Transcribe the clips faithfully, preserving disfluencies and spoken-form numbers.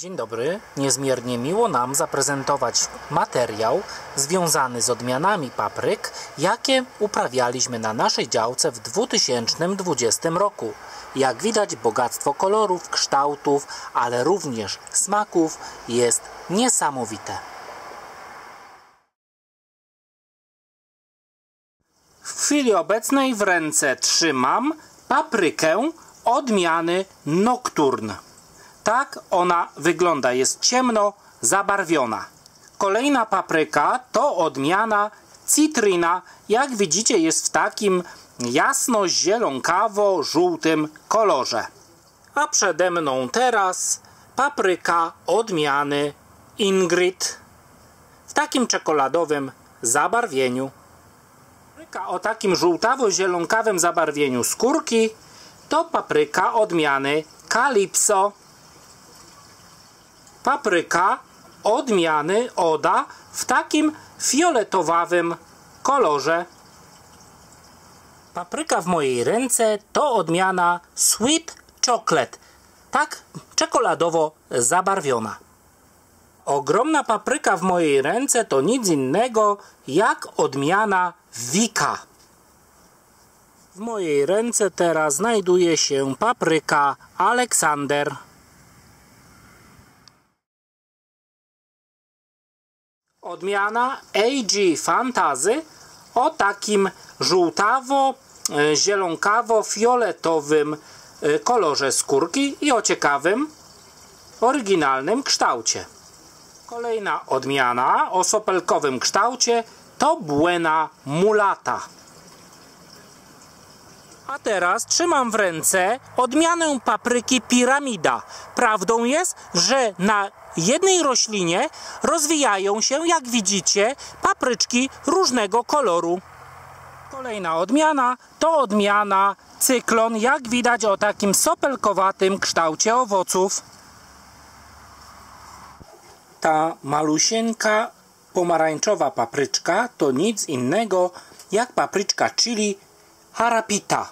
Dzień dobry, niezmiernie miło nam zaprezentować materiał związany z odmianami papryk, jakie uprawialiśmy na naszej działce w dwa tysiące dwudziestym roku. Jak widać, bogactwo kolorów, kształtów, ale również smaków jest niesamowite. W chwili obecnej w ręce trzymam paprykę odmiany Nocturne. Tak ona wygląda, jest ciemno zabarwiona. Kolejna papryka to odmiana Citrina. Jak widzicie, jest w takim jasno-zielonkawo-żółtym kolorze. A przede mną teraz papryka odmiany Ingrid w takim czekoladowym zabarwieniu. Papryka o takim żółtawo-zielonkawym zabarwieniu skórki to papryka odmiany Calypso. Papryka odmiany Oda w takim fioletowawym kolorze. Papryka w mojej ręce to odmiana Sweet Chocolate, tak czekoladowo zabarwiona. Ogromna papryka w mojej ręce to nic innego jak odmiana Vika. W mojej ręce teraz znajduje się papryka Alexander. Odmiana A G Fantasy o takim żółtawo-zielonkawo-fioletowym kolorze skórki i o ciekawym, oryginalnym kształcie. Kolejna odmiana o sopelkowym kształcie to Buena Mulata. A teraz trzymam w ręce odmianę papryki Piramida. Prawdą jest, że na jednej roślinie rozwijają się, jak widzicie, papryczki różnego koloru. Kolejna odmiana to odmiana Cyklon, jak widać, o takim sopelkowatym kształcie owoców. Ta malusieńka pomarańczowa papryczka to nic innego jak papryczka chili Harapita.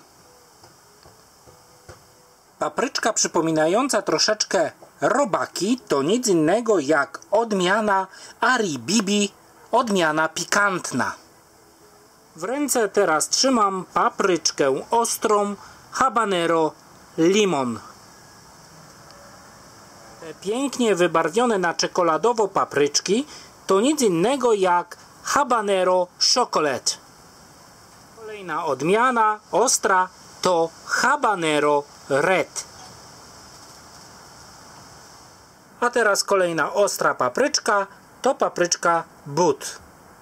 Papryczka przypominająca troszeczkę robaki to nic innego jak odmiana Aribibi, odmiana pikantna. W ręce teraz trzymam papryczkę ostrą Habanero Limon. Te pięknie wybarwione na czekoladowo papryczki to nic innego jak Habanero Chocolate. Kolejna odmiana ostra to Habanero Red. A teraz kolejna ostra papryczka to papryczka But.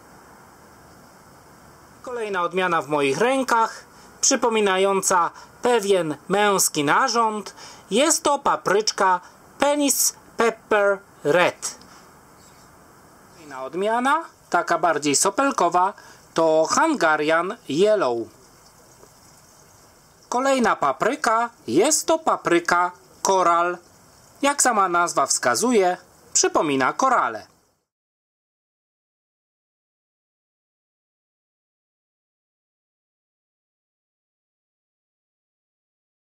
Kolejna odmiana w moich rękach, przypominająca pewien męski narząd, jest to papryczka Penis Pepper Red. Kolejna odmiana, taka bardziej sopelkowa, to Hungarian Yellow. Kolejna papryka jest to papryka Coral. Jak sama nazwa wskazuje, przypomina korale.